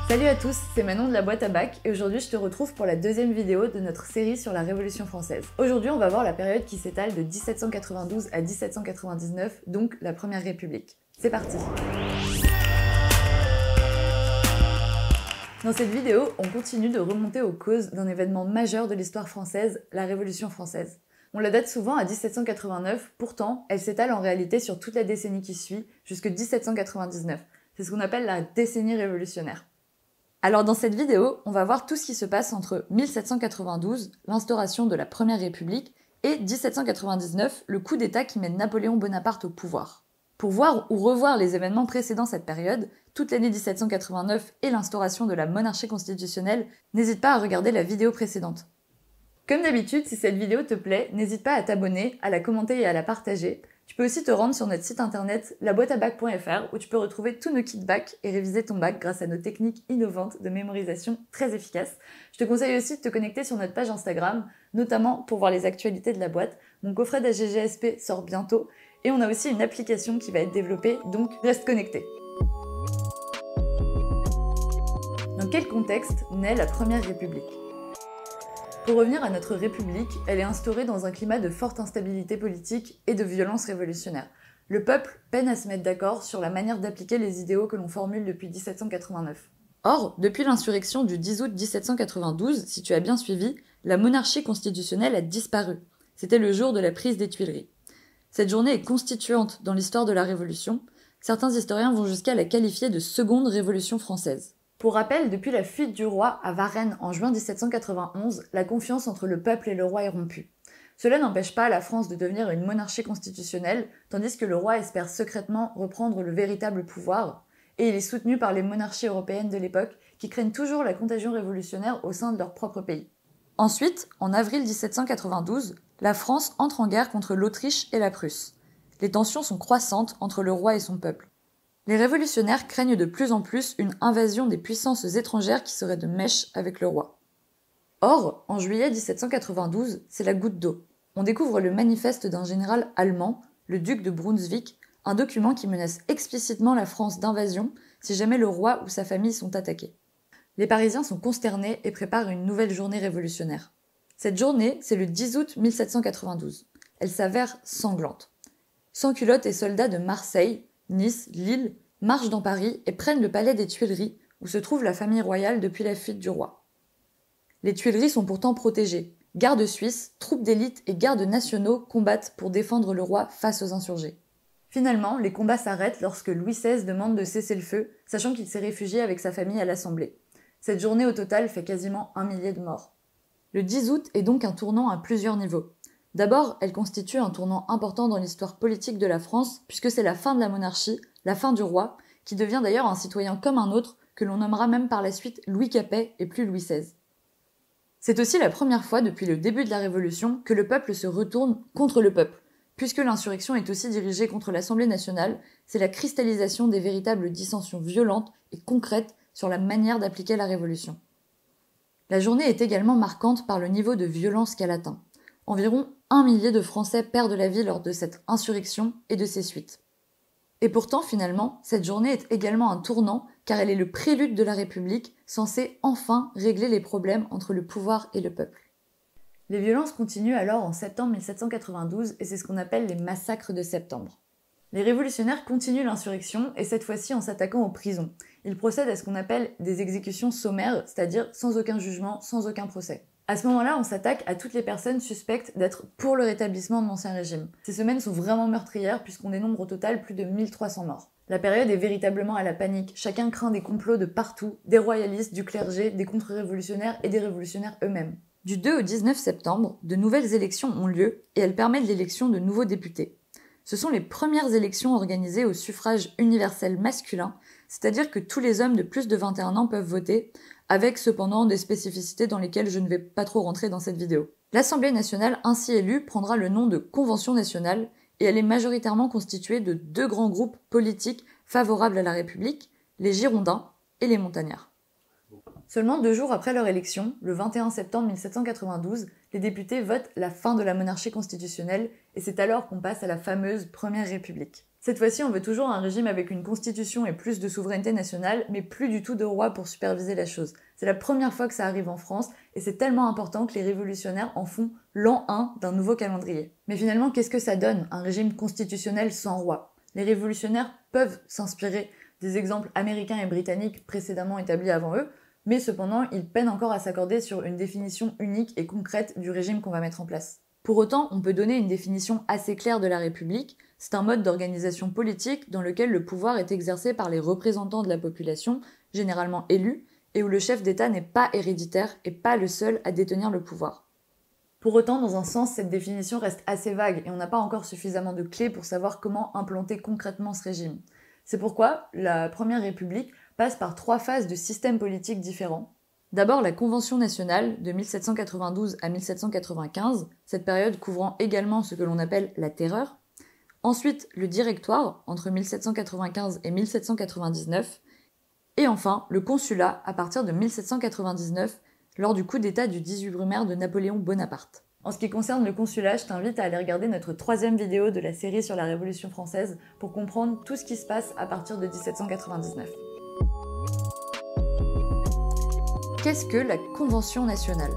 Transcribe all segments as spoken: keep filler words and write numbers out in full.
Salut à tous, c'est Manon de la boîte à bac et aujourd'hui je te retrouve pour la deuxième vidéo de notre série sur la Révolution française. Aujourd'hui on va voir la période qui s'étale de dix-sept cent quatre-vingt-douze à dix-sept cent quatre-vingt-dix-neuf, donc la Première République. C'est parti! Dans cette vidéo, on continue de remonter aux causes d'un événement majeur de l'histoire française, la Révolution française. On la date souvent à dix-sept cent quatre-vingt-neuf, pourtant elle s'étale en réalité sur toute la décennie qui suit, jusque dix-sept cent quatre-vingt-dix-neuf. C'est ce qu'on appelle la décennie révolutionnaire. Alors dans cette vidéo, on va voir tout ce qui se passe entre mille sept cent quatre-vingt-douze, l'instauration de la Première République, et dix-sept cent quatre-vingt-dix-neuf, le coup d'État qui mène Napoléon Bonaparte au pouvoir. Pour voir ou revoir les événements précédant cette période, toute l'année dix-sept cent quatre-vingt-neuf et l'instauration de la monarchie constitutionnelle, n'hésite pas à regarder la vidéo précédente. Comme d'habitude, si cette vidéo te plaît, n'hésite pas à t'abonner, à la commenter et à la partager. Tu peux aussi te rendre sur notre site internet la boîte à bac point f r où tu peux retrouver tous nos kits bac et réviser ton bac grâce à nos techniques innovantes de mémorisation très efficaces. Je te conseille aussi de te connecter sur notre page Instagram, notamment pour voir les actualités de la boîte. Mon coffret d'A G G S P sort bientôt et on a aussi une application qui va être développée, donc reste connecté. Dans quel contexte naît la Première République ? Pour revenir à notre République, elle est instaurée dans un climat de forte instabilité politique et de violence révolutionnaire. Le peuple peine à se mettre d'accord sur la manière d'appliquer les idéaux que l'on formule depuis dix-sept cent quatre-vingt-neuf. Or, depuis l'insurrection du dix août dix-sept cent quatre-vingt-douze, si tu as bien suivi, la monarchie constitutionnelle a disparu. C'était le jour de la prise des Tuileries. Cette journée est constituante dans l'histoire de la Révolution. Certains historiens vont jusqu'à la qualifier de seconde Révolution française. Pour rappel, depuis la fuite du roi à Varennes en juin dix-sept cent quatre-vingt-onze, la confiance entre le peuple et le roi est rompue. Cela n'empêche pas la France de devenir une monarchie constitutionnelle, tandis que le roi espère secrètement reprendre le véritable pouvoir, et il est soutenu par les monarchies européennes de l'époque qui craignent toujours la contagion révolutionnaire au sein de leur propre pays. Ensuite, en avril dix-sept cent quatre-vingt-douze, la France entre en guerre contre l'Autriche et la Prusse. Les tensions sont croissantes entre le roi et son peuple. Les révolutionnaires craignent de plus en plus une invasion des puissances étrangères qui seraient de mèche avec le roi. Or, en juillet dix-sept cent quatre-vingt-douze, c'est la goutte d'eau. On découvre le manifeste d'un général allemand, le duc de Brunswick, un document qui menace explicitement la France d'invasion si jamais le roi ou sa famille sont attaqués. Les Parisiens sont consternés et préparent une nouvelle journée révolutionnaire. Cette journée, c'est le dix août mille sept cent quatre-vingt-douze. Elle s'avère sanglante. Sans-culottes et soldats de Marseille, Nice, Lille, marchent dans Paris et prennent le palais des Tuileries, où se trouve la famille royale depuis la fuite du roi. Les Tuileries sont pourtant protégées. Gardes suisses, troupes d'élite et gardes nationaux combattent pour défendre le roi face aux insurgés. Finalement, les combats s'arrêtent lorsque Louis seize demande de cesser le feu, sachant qu'il s'est réfugié avec sa famille à l'Assemblée. Cette journée au total fait quasiment un millier de morts. Le dix août est donc un tournant à plusieurs niveaux. D'abord, elle constitue un tournant important dans l'histoire politique de la France, puisque c'est la fin de la monarchie, la fin du roi, qui devient d'ailleurs un citoyen comme un autre, que l'on nommera même par la suite Louis Capet et plus Louis seize. C'est aussi la première fois depuis le début de la Révolution que le peuple se retourne contre le peuple. Puisque l'insurrection est aussi dirigée contre l'Assemblée nationale, c'est la cristallisation des véritables dissensions violentes et concrètes sur la manière d'appliquer la Révolution. La journée est également marquante par le niveau de violence qu'elle atteint. Environ un millier de Français perdent la vie lors de cette insurrection et de ses suites. Et pourtant, finalement, cette journée est également un tournant car elle est le prélude de la République, censée enfin régler les problèmes entre le pouvoir et le peuple. Les violences continuent alors en septembre mille sept cent quatre-vingt-douze et c'est ce qu'on appelle les massacres de septembre. Les révolutionnaires continuent l'insurrection et cette fois-ci en s'attaquant aux prisons. Ils procèdent à ce qu'on appelle des exécutions sommaires, c'est-à-dire sans aucun jugement, sans aucun procès. À ce moment-là, on s'attaque à toutes les personnes suspectes d'être pour le rétablissement de l'Ancien Régime. Ces semaines sont vraiment meurtrières puisqu'on dénombre au total plus de mille trois cents morts. La période est véritablement à la panique. Chacun craint des complots de partout, des royalistes, du clergé, des contre-révolutionnaires et des révolutionnaires eux-mêmes. Du deux au dix-neuf septembre, de nouvelles élections ont lieu et elles permettent l'élection de nouveaux députés. Ce sont les premières élections organisées au suffrage universel masculin, c'est-à-dire que tous les hommes de plus de vingt et un ans peuvent voter, avec cependant des spécificités dans lesquelles je ne vais pas trop rentrer dans cette vidéo. L'Assemblée nationale ainsi élue prendra le nom de Convention nationale et elle est majoritairement constituée de deux grands groupes politiques favorables à la République, les Girondins et les Montagnards. Seulement deux jours après leur élection, le vingt et un septembre mille sept cent quatre-vingt-douze, les députés votent la fin de la monarchie constitutionnelle et c'est alors qu'on passe à la fameuse Première République. Cette fois-ci, on veut toujours un régime avec une constitution et plus de souveraineté nationale, mais plus du tout de roi pour superviser la chose. C'est la première fois que ça arrive en France, et c'est tellement important que les révolutionnaires en font l'an un d'un nouveau calendrier. Mais finalement, qu'est-ce que ça donne, un régime constitutionnel sans roi? Les révolutionnaires peuvent s'inspirer des exemples américains et britanniques précédemment établis avant eux, mais cependant, ils peinent encore à s'accorder sur une définition unique et concrète du régime qu'on va mettre en place. Pour autant, on peut donner une définition assez claire de la République. C'est un mode d'organisation politique dans lequel le pouvoir est exercé par les représentants de la population, généralement élus, et où le chef d'État n'est pas héréditaire et pas le seul à détenir le pouvoir. Pour autant, dans un sens, cette définition reste assez vague et on n'a pas encore suffisamment de clés pour savoir comment implanter concrètement ce régime. C'est pourquoi la Première République passe par trois phases de systèmes politiques différents. D'abord la Convention nationale de mille sept cent quatre-vingt-douze à mille sept cent quatre-vingt-quinze, cette période couvrant également ce que l'on appelle la Terreur. Ensuite le Directoire, entre mille sept cent quatre-vingt-quinze et mille sept cent quatre-vingt-dix-neuf. Et enfin le Consulat, à partir de mille sept cent quatre-vingt-dix-neuf, lors du coup d'état du dix-huit Brumaire de Napoléon Bonaparte. En ce qui concerne le Consulat, je t'invite à aller regarder notre troisième vidéo de la série sur la Révolution française pour comprendre tout ce qui se passe à partir de dix-sept cent quatre-vingt-dix-neuf. Qu'est-ce que la Convention nationale?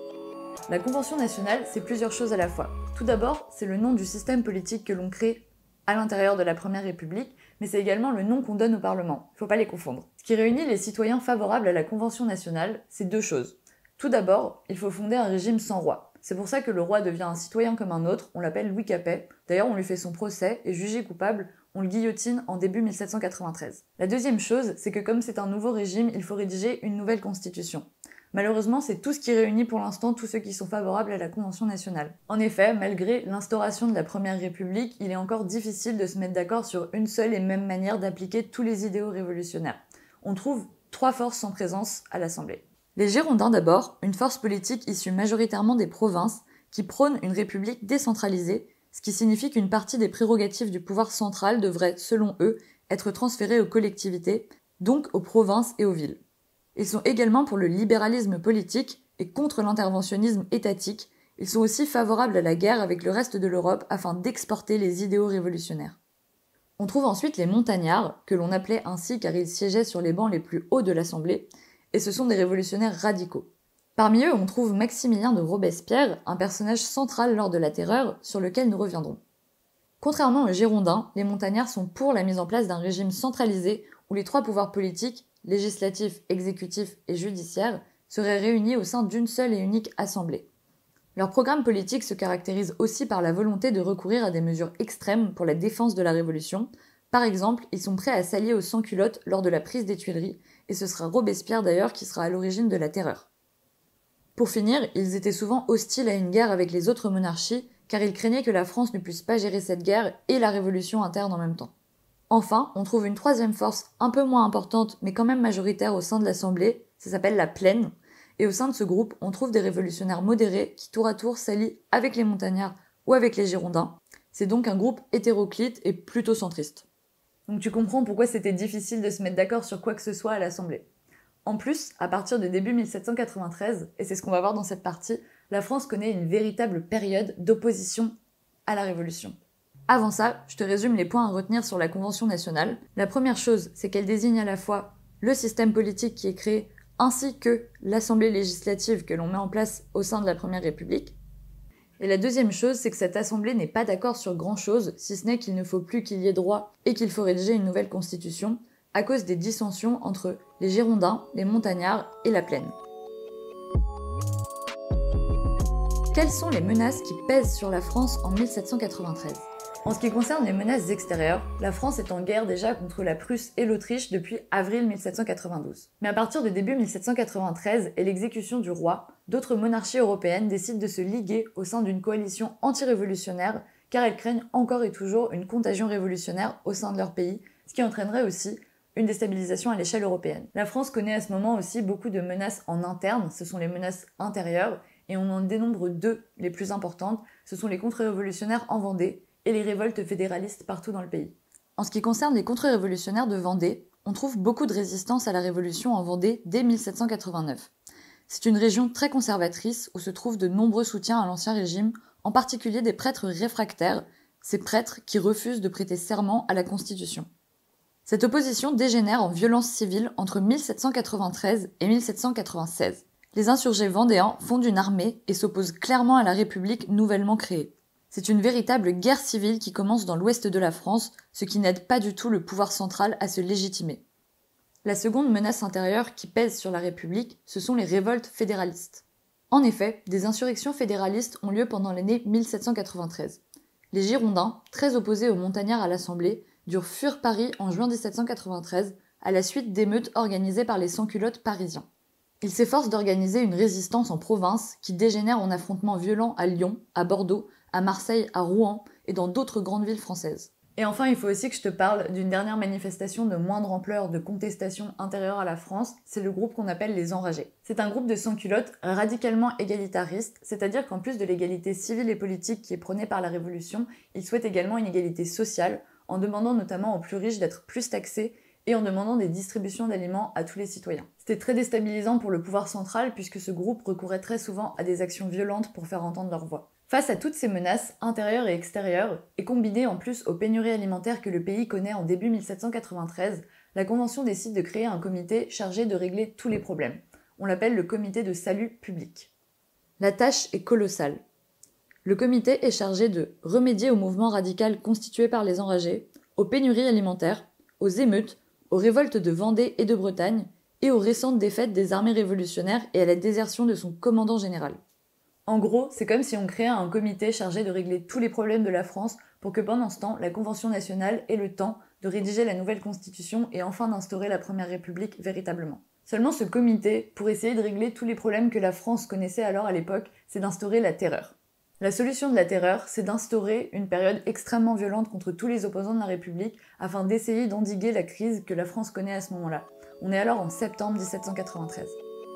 La Convention nationale, c'est plusieurs choses à la fois. Tout d'abord, c'est le nom du système politique que l'on crée à l'intérieur de la Première République, mais c'est également le nom qu'on donne au Parlement. Il ne faut pas les confondre. Ce qui réunit les citoyens favorables à la Convention nationale, c'est deux choses. Tout d'abord, il faut fonder un régime sans roi. C'est pour ça que le roi devient un citoyen comme un autre, on l'appelle Louis Capet. D'ailleurs, on lui fait son procès et jugé coupable, on le guillotine en début mille sept cent quatre-vingt-treize. La deuxième chose, c'est que comme c'est un nouveau régime, il faut rédiger une nouvelle constitution. Malheureusement, c'est tout ce qui réunit pour l'instant tous ceux qui sont favorables à la Convention nationale. En effet, malgré l'instauration de la Première République, il est encore difficile de se mettre d'accord sur une seule et même manière d'appliquer tous les idéaux révolutionnaires. On trouve trois forces en présence à l'Assemblée. Les Girondins d'abord, une force politique issue majoritairement des provinces, qui prône une république décentralisée, ce qui signifie qu'une partie des prérogatives du pouvoir central devrait, selon eux, être transférée aux collectivités, donc aux provinces et aux villes. Ils sont également pour le libéralisme politique et contre l'interventionnisme étatique. Ils sont aussi favorables à la guerre avec le reste de l'Europe afin d'exporter les idéaux révolutionnaires. On trouve ensuite les montagnards, que l'on appelait ainsi car ils siégeaient sur les bancs les plus hauts de l'Assemblée, et ce sont des révolutionnaires radicaux. Parmi eux, on trouve Maximilien de Robespierre, un personnage central lors de la Terreur, sur lequel nous reviendrons. Contrairement aux Girondins, les montagnards sont pour la mise en place d'un régime centralisé où les trois pouvoirs politiques, législatif, exécutif et judiciaire, seraient réunis au sein d'une seule et unique assemblée. Leur programme politique se caractérise aussi par la volonté de recourir à des mesures extrêmes pour la défense de la Révolution. Par exemple, ils sont prêts à s'allier aux sans-culottes lors de la prise des Tuileries, et ce sera Robespierre d'ailleurs qui sera à l'origine de la Terreur. Pour finir, ils étaient souvent hostiles à une guerre avec les autres monarchies, car ils craignaient que la France ne puisse pas gérer cette guerre et la révolution interne en même temps. Enfin, on trouve une troisième force un peu moins importante, mais quand même majoritaire au sein de l'Assemblée, ça s'appelle la Plaine, et au sein de ce groupe, on trouve des révolutionnaires modérés qui tour à tour s'allient avec les montagnards ou avec les Girondins. C'est donc un groupe hétéroclite et plutôt centriste. Donc tu comprends pourquoi c'était difficile de se mettre d'accord sur quoi que ce soit à l'Assemblée. En plus, à partir de début mille sept cent quatre-vingt-treize, et c'est ce qu'on va voir dans cette partie, la France connaît une véritable période d'opposition à la Révolution. Avant ça, je te résume les points à retenir sur la Convention nationale. La première chose, c'est qu'elle désigne à la fois le système politique qui est créé, ainsi que l'Assemblée législative que l'on met en place au sein de la Première République. Et la deuxième chose, c'est que cette Assemblée n'est pas d'accord sur grand-chose, si ce n'est qu'il ne faut plus qu'il y ait droit et qu'il faut rédiger une nouvelle constitution, à cause des dissensions entre les Girondins, les Montagnards et la Plaine. Quelles sont les menaces qui pèsent sur la France en mille sept cent quatre-vingt-treize ? En ce qui concerne les menaces extérieures, la France est en guerre déjà contre la Prusse et l'Autriche depuis avril mille sept cent quatre-vingt-douze. Mais à partir de début mille sept cent quatre-vingt-treize et l'exécution du roi, d'autres monarchies européennes décident de se liguer au sein d'une coalition anti-révolutionnaire car elles craignent encore et toujours une contagion révolutionnaire au sein de leur pays, ce qui entraînerait aussi une déstabilisation à l'échelle européenne. La France connaît à ce moment aussi beaucoup de menaces en interne, ce sont les menaces intérieures, et on en dénombre deux les plus importantes, ce sont les contre-révolutionnaires en Vendée et les révoltes fédéralistes partout dans le pays. En ce qui concerne les contre-révolutionnaires de Vendée, on trouve beaucoup de résistance à la révolution en Vendée dès mille sept cent quatre-vingt-neuf. C'est une région très conservatrice où se trouvent de nombreux soutiens à l'ancien régime, en particulier des prêtres réfractaires. ces prêtres qui refusent de prêter serment à la Constitution. Cette opposition dégénère en violence civile entre mille sept cent quatre-vingt-treize et mille sept cent quatre-vingt-seize. Les insurgés vendéens fondent une armée et s'opposent clairement à la République nouvellement créée. C'est une véritable guerre civile qui commence dans l'ouest de la France, ce qui n'aide pas du tout le pouvoir central à se légitimer. La seconde menace intérieure qui pèse sur la République, ce sont les révoltes fédéralistes. En effet, des insurrections fédéralistes ont lieu pendant l'année mille sept cent quatre-vingt-treize. Les Girondins, très opposés aux montagnards à l'Assemblée, durent fuir Paris en juin mille sept cent quatre-vingt-treize à la suite d'émeutes organisées par les sans-culottes parisiens. Ils s'efforcent d'organiser une résistance en province qui dégénère en affrontements violents à Lyon, à Bordeaux, à Marseille, à Rouen et dans d'autres grandes villes françaises. Et enfin, il faut aussi que je te parle d'une dernière manifestation de moindre ampleur de contestation intérieure à la France, c'est le groupe qu'on appelle les Enragés. C'est un groupe de sans-culottes radicalement égalitariste, c'est-à-dire qu'en plus de l'égalité civile et politique qui est prônée par la Révolution, ils souhaitent également une égalité sociale, en demandant notamment aux plus riches d'être plus taxés et en demandant des distributions d'aliments à tous les citoyens. C'était très déstabilisant pour le pouvoir central puisque ce groupe recourait très souvent à des actions violentes pour faire entendre leur voix. Face à toutes ces menaces, intérieures et extérieures, et combinées en plus aux pénuries alimentaires que le pays connaît en début mille sept cent quatre-vingt-treize, la Convention décide de créer un comité chargé de régler tous les problèmes. On l'appelle le comité de salut public. La tâche est colossale. Le comité est chargé de remédier au mouvement radical constitué par les Enragés, aux pénuries alimentaires, aux émeutes, aux révoltes de Vendée et de Bretagne, et aux récentes défaites des armées révolutionnaires et à la désertion de son commandant général. En gros, c'est comme si on créait un comité chargé de régler tous les problèmes de la France pour que pendant ce temps, la Convention nationale ait le temps de rédiger la nouvelle Constitution et enfin d'instaurer la Première République véritablement. Seulement ce comité, pour essayer de régler tous les problèmes que la France connaissait alors à l'époque, c'est d'instaurer la terreur. La solution de la terreur, c'est d'instaurer une période extrêmement violente contre tous les opposants de la République afin d'essayer d'endiguer la crise que la France connaît à ce moment-là. On est alors en septembre mille sept cent quatre-vingt-treize.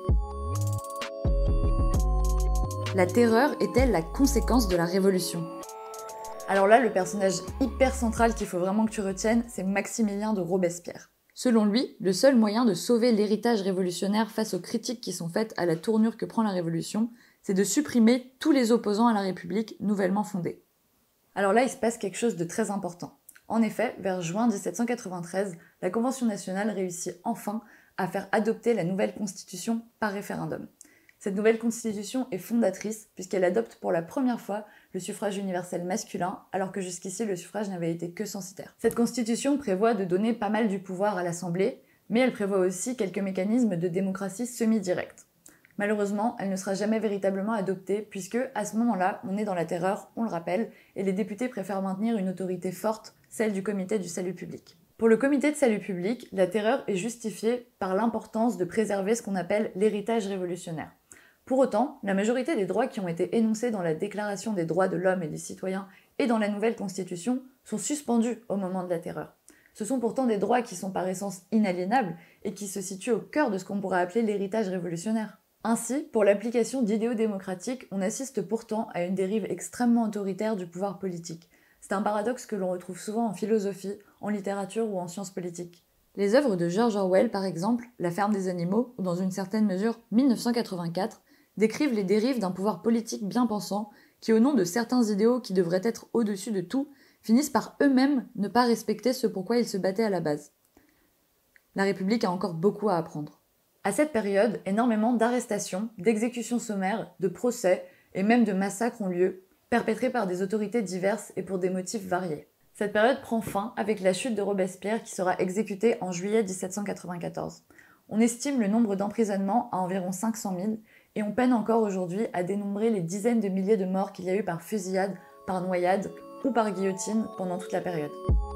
La terreur est-elle la conséquence de la Révolution ? Alors là, le personnage hyper central qu'il faut vraiment que tu retiennes, c'est Maximilien de Robespierre. Selon lui, le seul moyen de sauver l'héritage révolutionnaire face aux critiques qui sont faites à la tournure que prend la Révolution, c'est de supprimer tous les opposants à la République nouvellement fondée. Alors là, il se passe quelque chose de très important. En effet, vers juin mille sept cent quatre-vingt-treize, la Convention nationale réussit enfin à faire adopter la nouvelle Constitution par référendum. Cette nouvelle Constitution est fondatrice puisqu'elle adopte pour la première fois le suffrage universel masculin, alors que jusqu'ici le suffrage n'avait été que censitaire. Cette Constitution prévoit de donner pas mal du pouvoir à l'Assemblée, mais elle prévoit aussi quelques mécanismes de démocratie semi-directe. Malheureusement, elle ne sera jamais véritablement adoptée puisque, à ce moment-là, on est dans la terreur, on le rappelle, et les députés préfèrent maintenir une autorité forte, celle du Comité du salut public. Pour le Comité de salut public, la terreur est justifiée par l'importance de préserver ce qu'on appelle l'héritage révolutionnaire. Pour autant, la majorité des droits qui ont été énoncés dans la Déclaration des droits de l'homme et du citoyen et dans la nouvelle Constitution sont suspendus au moment de la terreur. Ce sont pourtant des droits qui sont par essence inaliénables et qui se situent au cœur de ce qu'on pourrait appeler l'héritage révolutionnaire. Ainsi, pour l'application d'idéaux démocratiques, on assiste pourtant à une dérive extrêmement autoritaire du pouvoir politique. C'est un paradoxe que l'on retrouve souvent en philosophie, en littérature ou en sciences politiques. Les œuvres de George Orwell, par exemple, La ferme des animaux, ou dans une certaine mesure mille neuf cent quatre-vingt-quatre, décrivent les dérives d'un pouvoir politique bien pensant qui, au nom de certains idéaux qui devraient être au-dessus de tout, finissent par eux-mêmes ne pas respecter ce pourquoi ils se battaient à la base. La République a encore beaucoup à apprendre. À cette période, énormément d'arrestations, d'exécutions sommaires, de procès et même de massacres ont lieu, perpétrés par des autorités diverses et pour des motifs variés. Cette période prend fin avec la chute de Robespierre qui sera exécuté en juillet mille sept cent quatre-vingt-quatorze. On estime le nombre d'emprisonnements à environ cinq cent mille et on peine encore aujourd'hui à dénombrer les dizaines de milliers de morts qu'il y a eu par fusillade, par noyade ou par guillotine pendant toute la période.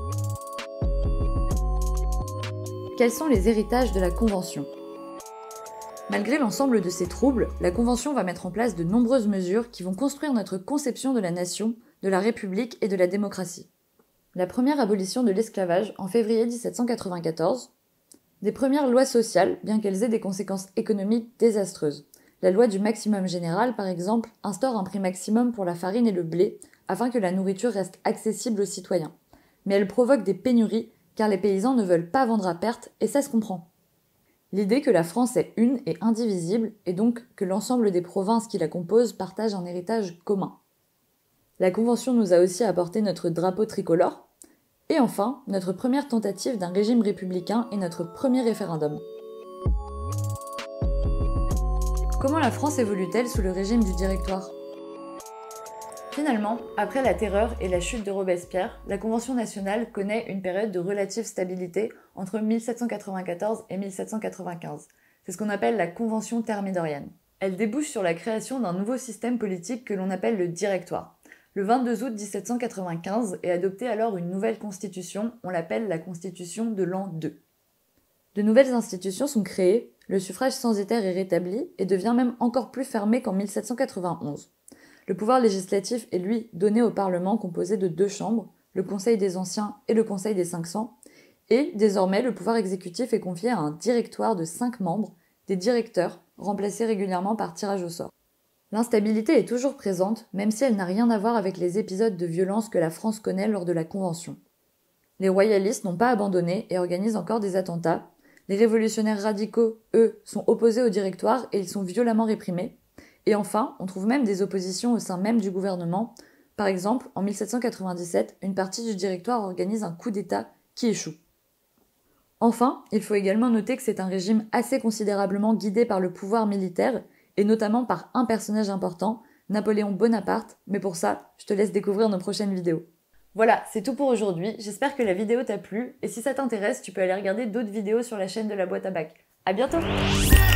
Quels sont les héritages de la Convention ? Malgré l'ensemble de ces troubles, la Convention va mettre en place de nombreuses mesures qui vont construire notre conception de la nation, de la République et de la démocratie. La première abolition de l'esclavage en février mille sept cent quatre-vingt-quatorze, des premières lois sociales, bien qu'elles aient des conséquences économiques désastreuses. La loi du maximum général, par exemple, instaure un prix maximum pour la farine et le blé, afin que la nourriture reste accessible aux citoyens. Mais elle provoque des pénuries, car les paysans ne veulent pas vendre à perte, et ça se comprend. L'idée que la France est une et indivisible, et donc que l'ensemble des provinces qui la composent partagent un héritage commun. La Convention nous a aussi apporté notre drapeau tricolore. Et enfin, notre première tentative d'un régime républicain et notre premier référendum. Comment la France évolue-t-elle sous le régime du Directoire ? Finalement, après la Terreur et la chute de Robespierre, la Convention nationale connaît une période de relative stabilité entre mille sept cent quatre-vingt-quatorze et mille sept cent quatre-vingt-quinze. C'est ce qu'on appelle la Convention thermidorienne. Elle débouche sur la création d'un nouveau système politique que l'on appelle le Directoire. Le vingt-deux août mille sept cent quatre-vingt-quinze est adoptée alors une nouvelle constitution, on l'appelle la Constitution de l'an deux. De nouvelles institutions sont créées, le suffrage censitaire est rétabli et devient même encore plus fermé qu'en mille sept cent quatre-vingt-onze. Le pouvoir législatif est, lui, donné au Parlement composé de deux chambres, le Conseil des Anciens et le Conseil des cinq cents, et désormais le pouvoir exécutif est confié à un directoire de cinq membres, des directeurs, remplacés régulièrement par tirage au sort. L'instabilité est toujours présente, même si elle n'a rien à voir avec les épisodes de violence que la France connaît lors de la Convention. Les royalistes n'ont pas abandonné et organisent encore des attentats. Les révolutionnaires radicaux, eux, sont opposés au directoire et ils sont violemment réprimés. Et enfin, on trouve même des oppositions au sein même du gouvernement. Par exemple, en mille sept cent quatre-vingt-dix-sept, une partie du directoire organise un coup d'État qui échoue. Enfin, il faut également noter que c'est un régime assez considérablement guidé par le pouvoir militaire, et notamment par un personnage important, Napoléon Bonaparte, mais pour ça, je te laisse découvrir nos prochaines vidéos. Voilà, c'est tout pour aujourd'hui, j'espère que la vidéo t'a plu, et si ça t'intéresse, tu peux aller regarder d'autres vidéos sur la chaîne de la boîte à bac. À bientôt!